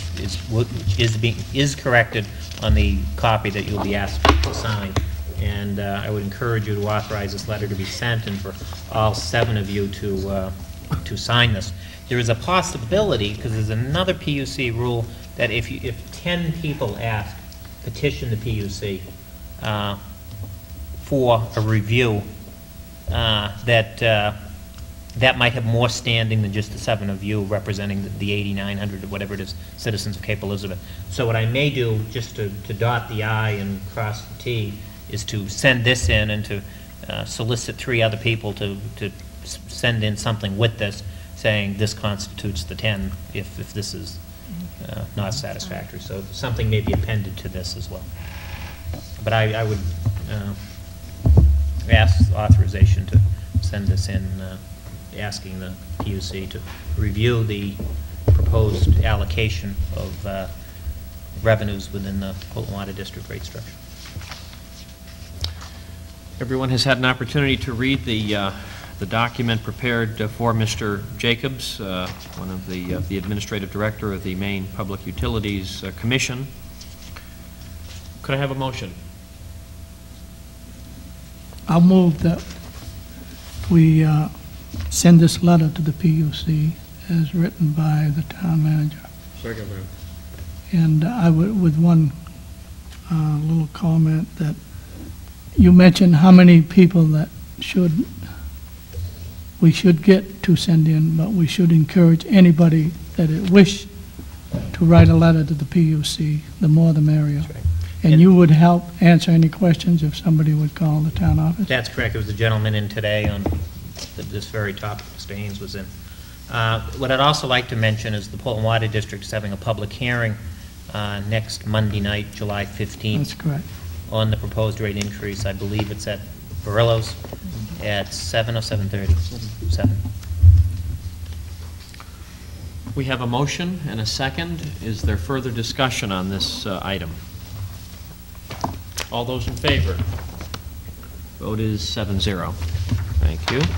is corrected on the copy that you'll be asked to sign. And I would encourage you to authorize this letter to be sent and for all 7 of you to sign this. There is a possibility, because there's another PUC rule, that if 10 people petition the PUC for a review, that that might have more standing than just the 7 of you representing the 8,900 or whatever it is, citizens of Cape Elizabeth. So what I may do, just to dot the I and cross the T, is to send this in and to solicit 3 other people to send in something with this, saying this constitutes the 10 if this is not satisfactory. So something may be appended to this as well. But I would ask authorization to send this in, asking the PUC to review the proposed allocation of revenues within the Fulton Water District rate structure. Everyone has had an opportunity to read the document prepared for Mr. Jacobs, one of the administrative director of the Maine Public Utilities Commission. Could I have a motion? I'll move that we send this letter to the PUC as written by the town manager. Second that. And I would, with one little comment, that you mentioned how many people that we should get to send in, but we should encourage anybody that wish to write a letter to the PUC, the more the merrier. That's right. And you would help answer any questions if somebody would call the town office? That's correct. There was a gentleman in today on this very topic Mr. Haynes was in. What I'd also like to mention is the Fulton Water District is having a public hearing next Monday night, July 15th. That's correct. On the proposed rate increase. I believe it's at Barillo's at 7 or 7:30? 7. We have a motion and a second. Is there further discussion on this item? All those in favor? Vote is 7-0. Thank you.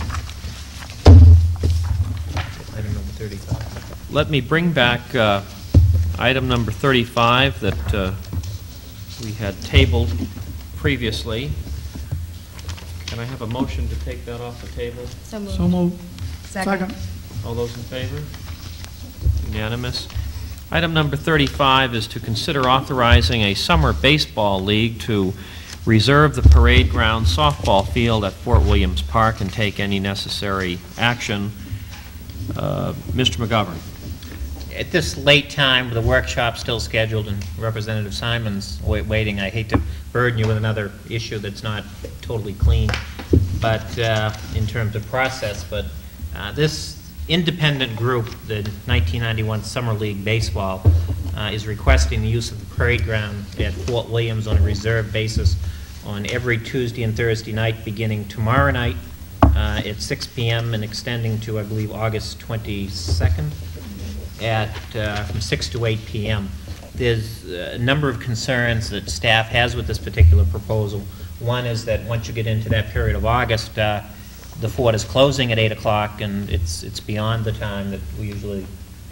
Item number 35. Let me bring back item number 35 that we had tabled previously. Can I have a motion to take that off the table? So moved. So moved. Second. All those in favor? Unanimous. Item number 35 is to consider authorizing a summer baseball league to reserve the parade ground softball field at Fort Williams Park and take any necessary action. Mr. McGovern. At this late time, with the workshop still scheduled and Representative Simon's waiting, I hate to burden you with another issue that's not totally clean, but in terms of process, but this independent group, the 1991 Summer League Baseball, is requesting the use of the parade ground at Fort Williams on a reserve basis on every Tuesday and Thursday night, beginning tomorrow night at 6 p.m. and extending to, I believe, August 22nd at from 6 to 8 p.m. There's a number of concerns that staff has with this particular proposal. One is that once you get into that period of August, the fort is closing at 8 o'clock, and it's beyond the time that we usually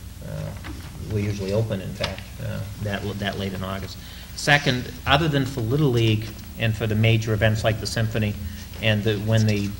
open, in fact, that late in August. Second, other than for Little League and for the major events like the Symphony, and when the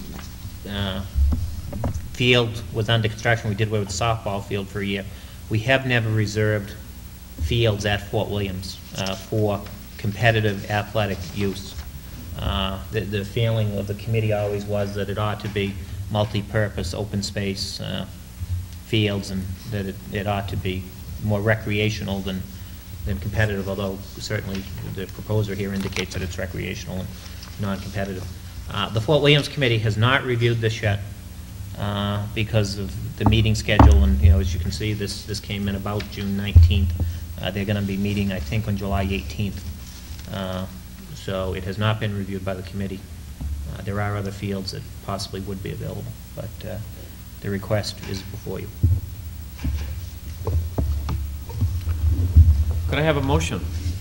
field was under construction, we did away with the softball field for a year, we have never reserved fields at Fort Williams for competitive athletic use. The feeling of the committee always was that it ought to be multi-purpose, open space fields, and that it ought to be more recreational than competitive, although certainly the proposer here indicates that it's recreational and non-competitive. The Fort Williams Committee has not reviewed this yet because of the meeting schedule, and as you can see, this came in about June 19th. They're going to be meeting, I think, on July 18th. So it has not been reviewed by the committee. There are other fields that possibly would be available, but the request is before you. Could I have a motion?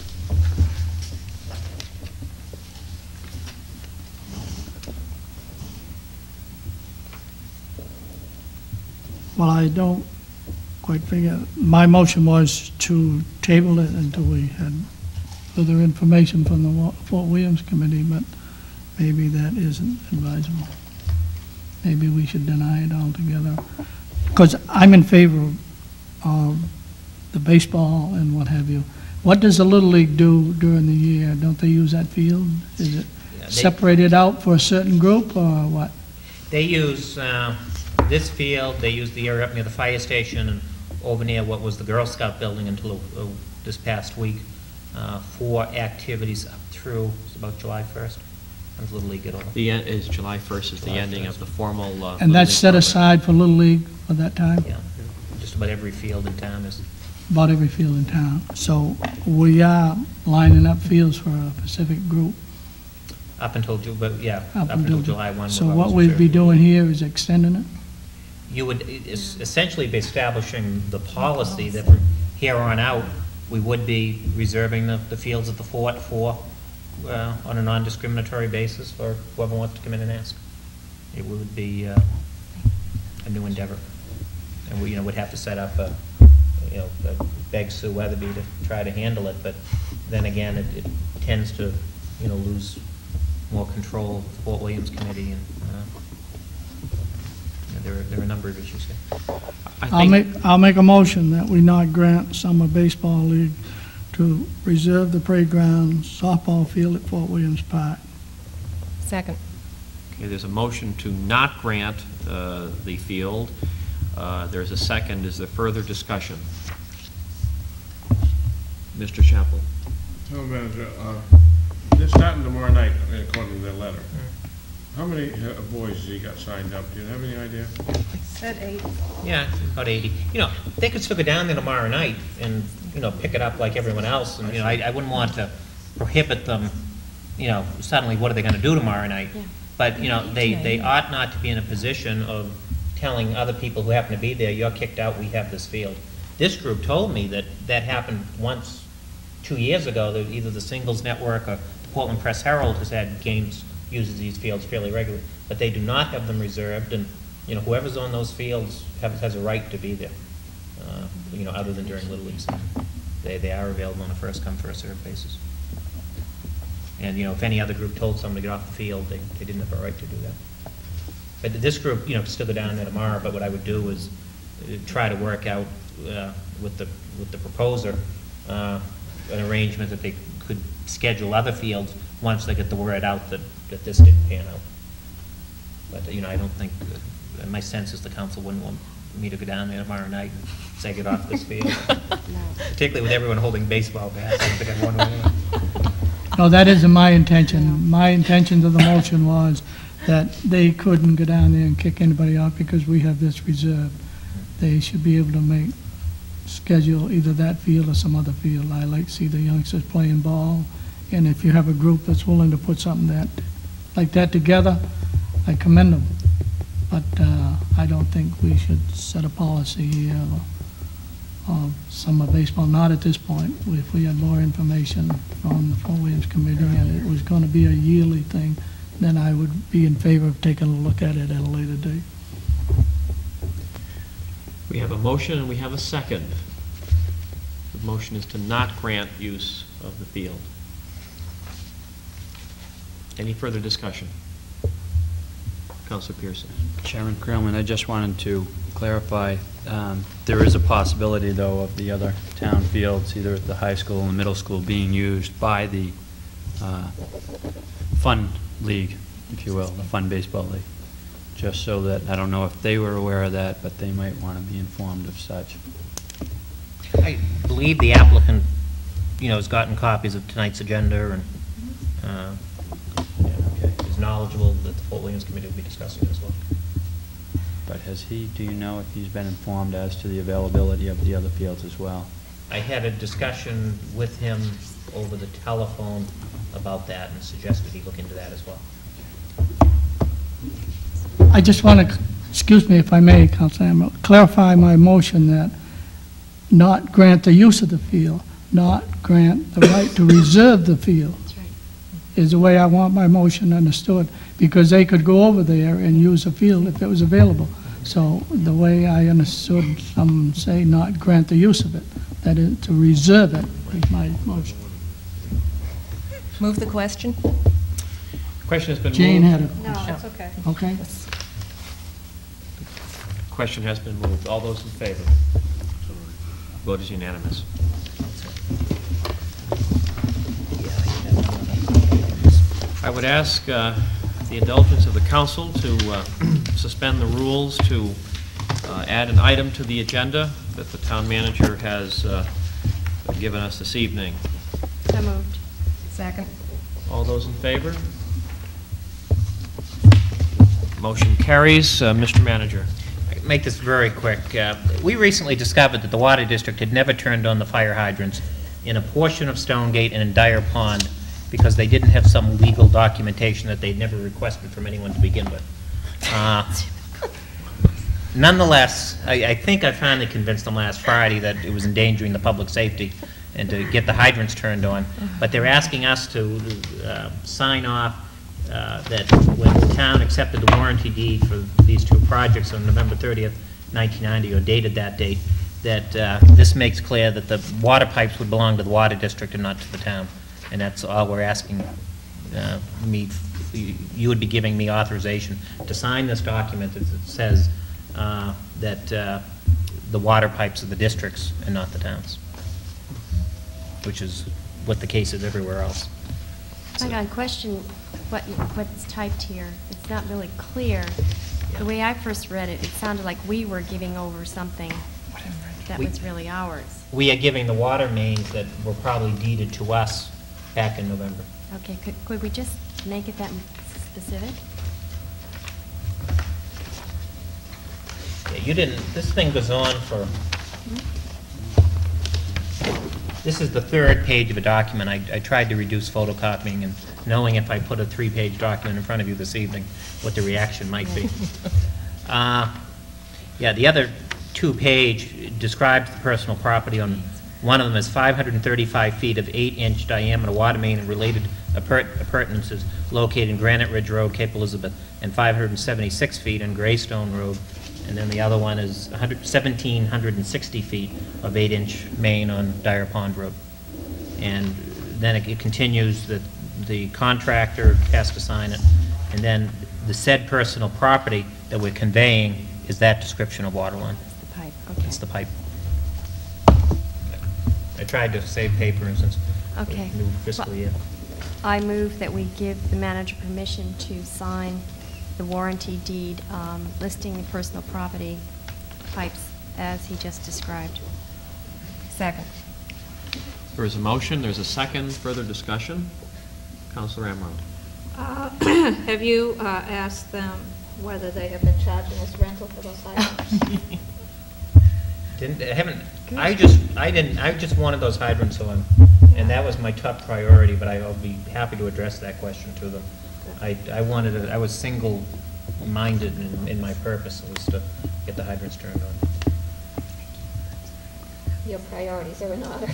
Well, I don't quite figure, my motion was to table it until we had further information from the Fort Williams Committee, but maybe that isn't advisable. Maybe we should deny it altogether. Because I'm in favor of the baseball and what have you. What does the Little League do during the year? Don't they use that field? Is it separated out for a certain group, or what? They use this field, they use the area up near the fire station and over near what was the Girl Scout building until this past week for activities up through, it's about July 1st. When's Little League get over? The end is July 1st is the July ending 1st. of the formal. And that's set program. aside for Little League for that time? Yeah, just about every field in town is. About every field in town. So we are lining up fields for a specific group. Up until, Up up until July 1. So we're what always we'd be reserved. doing here is extending it? You would essentially be establishing the policy that from here on out, we would be reserving the fields at the fort for, on a non-discriminatory basis for whoever wants to come in and ask. It would be a new endeavor. And we, would have to set up beg Sue Weatherby to try to handle it, but then again, it tends to, lose more control of the Fort Williams Committee, and there are a number of issues here. I'll make a motion that we not grant Summer Baseball League to reserve the playground softball field at Fort Williams Park. Second. Okay, there's a motion to not grant the field. There's a second. Is there further discussion? Mr. Chappell. Town manager, they're starting tomorrow night, according to their letter. How many boys has he got signed up? Do you have any idea? Said 8. Yeah, about 80. They could still go down there tomorrow night and, pick it up like everyone else. And, I wouldn't want to prohibit them, suddenly what are they going to do tomorrow night? Yeah. But, they ought not to be in a position of telling other people who happen to be there, you're kicked out, we have this field. This group told me that happened once 2 years ago, that either the Singles Network or the Portland Press Herald has had games, uses these fields fairly regularly, but they do not have them reserved, and, whoever's on those fields has a right to be there, other than during Little League season. They are available on a first-come, first-served basis. And, if any other group told someone to get off the field, they didn't have a right to do that. But this group, could still go down there tomorrow, but what I would do is try to work out with the proposer an arrangement that they could schedule other fields once they get the word out that this didn't pan out. But, I don't think, my sense is the council wouldn't want me to go down there tomorrow night and say get off this field. Particularly with everyone holding baseball bats, I don't think I'd want to. No, that isn't my intention. My intention to the motion was that they couldn't go down there and kick anybody out because we have this reserved. They should be able to schedule either that field or some other field. I like to see the youngsters playing ball, and if you have a group that's willing to put something like that together, I commend them. But I don't think we should set a policy here of summer baseball, not at this point. If we had more information from the Fort Williams Committee and it was going to be a yearly thing, then I would be in favor of taking a look at it at a later date. We have a motion and we have a second. The motion is to not grant use of the field. Any further discussion? Councilor Pearson. Chairman Creelman, I just wanted to clarify, there is a possibility, though, of the other town fields, either at the high school and the middle school, being used by the Fun League, if you will, the Fun Baseball League. Just so that, I don't know if they were aware of that, but they might want to be informed of such. I believe the applicant, has gotten copies of tonight's agenda and is knowledgeable that the Fort Williams Committee will be discussing it as well. But do you know if he's been informed as to the availability of the other fields as well? I had a discussion with him over the telephone about that and suggested he look into that as well. I just want to, excuse me if I may, Councilor, clarify my motion that not grant the use of the field, not grant the right to reserve the field. That's right. Is the way I want my motion understood, because they could go over there and use the field if it was available. So the way I understood some say not grant the use of it, that is to reserve it, is my motion. Move the question? Question has been Jane moved. had a, No, that's okay. okay? Question has been moved. All those in favor? Vote is unanimous. I would ask the the indulgence of the council to suspend the rules to add an item to the agenda that the town manager has given us this evening. So moved. Second. All those in favor? Motion carries. Mr. Manager. Make this very quick. We recently discovered that the Water District had never turned on the fire hydrants in a portion of Stonegate and in Dyer Pond because they didn't have some legal documentation that they'd never requested from anyone to begin with. Nonetheless, I think I finally convinced them last Friday that it was endangering the public safety and to get the hydrants turned on. But they're asking us to sign off that when the town accepted the warranty deed for these two projects on November 30th, 1990, or dated that date, that this makes clear that the water pipes would belong to the Water District and not to the town. And that's all we're asking you would be giving me authorization to sign this document that says that the water pipes are the districts and not the towns, which is what the case is everywhere else. I got a question, what's typed here. It's not really clear. The way I first read it, it sounded like we were giving over something that was really ours. We are giving the water mains that were probably deeded to us back in November. Okay, could we just make it that specific? Yeah, you didn't, this thing goes on for, this is the third page of a document. I tried to reduce photocopying and knowing if I put a 3-page document in front of you this evening, what the reaction might be. Yeah, the other 2-page describes the personal property. On one of them is 535 feet of 8-inch diameter water main and related appurtenances located in Granite Ridge Road, Cape Elizabeth, and 576 feet in Greystone Road. And then the other one is 1,760 feet of 8-inch main on Dyer Pond Road. And then it continues that the contractor has to sign it. And then the said personal property that we're conveying is that description of water line. It's the pipe, okay. It's the pipe. I tried to save paper since Okay. new fiscal year. I move that we give the manager permission to sign the warranty deed listing the personal property pipes as he just described. Second. There is a motion, there's a second, further discussion. Councilor Amaro. Have you asked them whether they have been charging us rental for those hydrants? I just wanted those hydrants on, and that was my top priority, but I'll be happy to address that question to them. I was single-minded in my purpose, was to get the hydrants turned on. Your priorities are in order.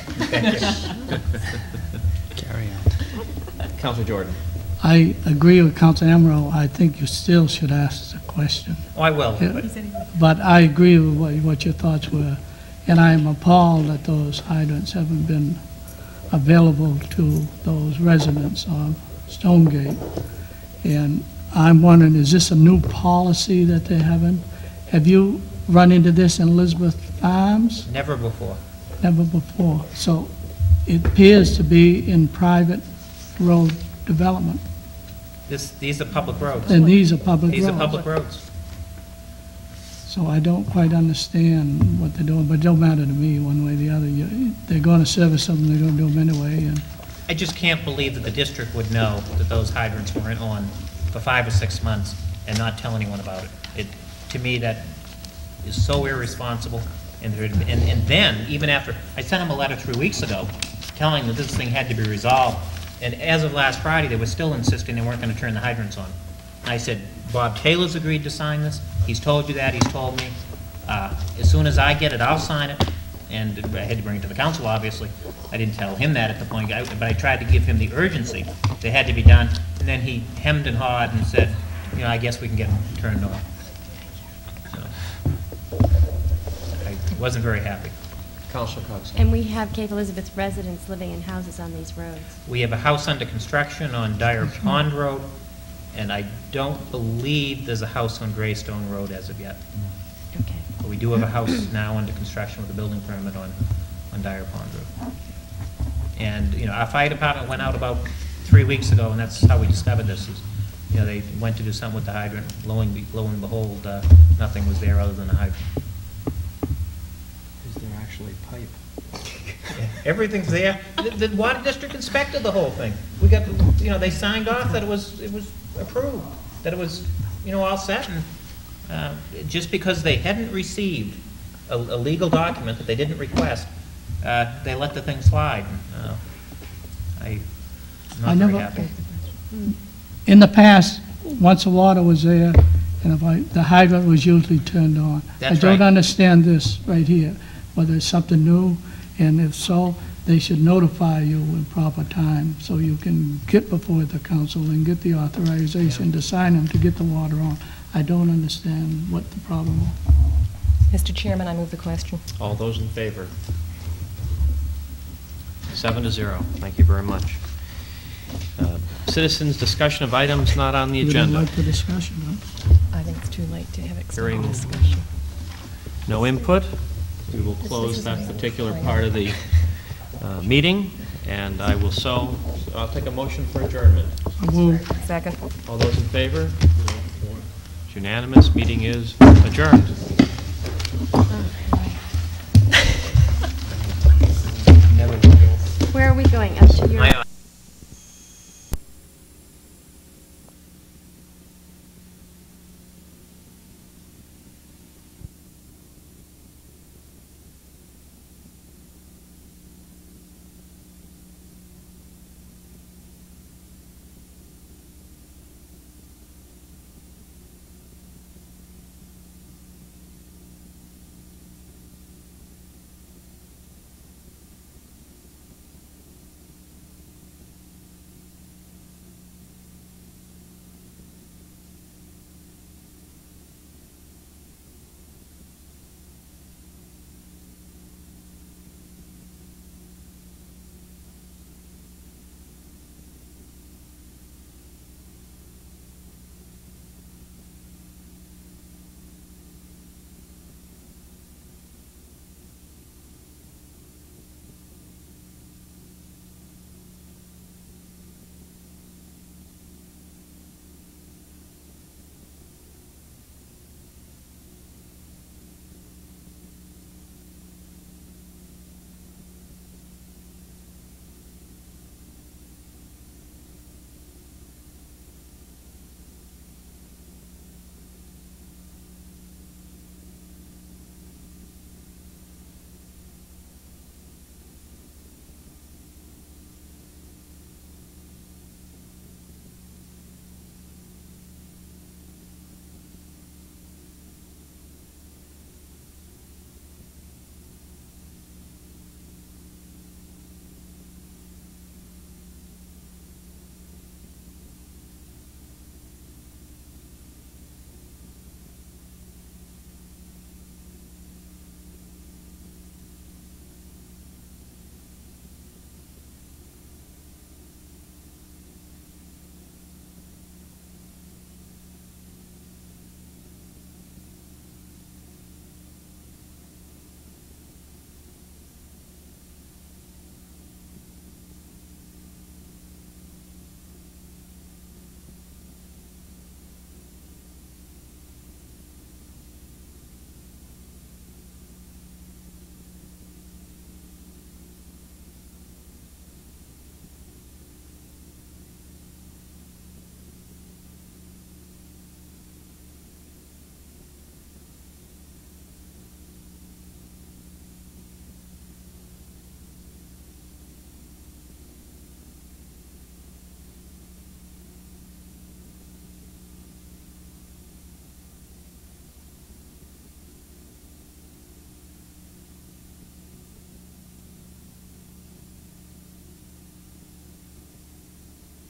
Carry on. Councilor Jordan. I agree with Councilor Amaro. I think you still should ask the question. Oh, I will. But I agree with what your thoughts were, and I am appalled that those hydrants haven't been available to those residents of Stonegate. And I'm wondering, is this a new policy that they're having? Have you run into this in Elizabeth Farms? Never before. Never before. So it appears to be in private road development. These are public roads. And these are public roads. These are public roads. So I don't quite understand what they're doing, but it don't matter to me one way or the other. They're going to service them, they're going to do them anyway. And I just can't believe that the district would know that those hydrants weren't on for 5 or 6 months and not tell anyone about it. To me, that is so irresponsible. And then, even after, I sent them a letter 3 weeks ago telling that this thing had to be resolved. And as of last Friday, they were still insisting they weren't going to turn the hydrants on. I said, Bob Taylor's agreed to sign this. He's told you that. He's told me. As soon as I get it, I'll sign it. And I had to bring it to the council, obviously. I didn't tell him that at the point, but I tried to give him the urgency. They had to be done. And then he hemmed and hawed and said, you know, I guess we can get them turned on. So, I wasn't very happy. Councilor Cox. And we have Cape Elizabeth residents living in houses on these roads. We have a house under construction on Dyer Pond Road, and I don't believe there's a house on Greystone Road as of yet. Okay. But we do have a house now under construction with a building permit on Dyer Pond Road. And, you know, our fire department went out about 3 weeks ago, and that's how we discovered this. Is you know, they went to do something with the hydrant, lo and behold, nothing was there other than a hydrant. Is there actually pipe? Everything's there. The water district inspected the whole thing. We got, you know, they signed off that it was approved, that it was, you know, all set, and just because they hadn't received a legal document that they didn't request, they let the thing slide. I'm I not very never- happy. In the past, once the water was there, and the hydrant was usually turned on. That's I don't right. understand this right here, whether it's something new, and if so, they should notify you in proper time, so you can get before the council and get the authorization to sign them to get the water on. I don't understand what the problem is. Mr. Chairman, I move the question. All those in favor? 7-0. Thank you very much. Citizens' discussion of items not on the You didn't agenda. like the discussion, huh? I think it's too late to have Hearing- extended discussion. No input. We will close that particular part of the meeting, and I'll take a motion for adjournment. I move. Second. All those in favor? It's unanimous. Meeting is adjourned. Where are we going? Up to your...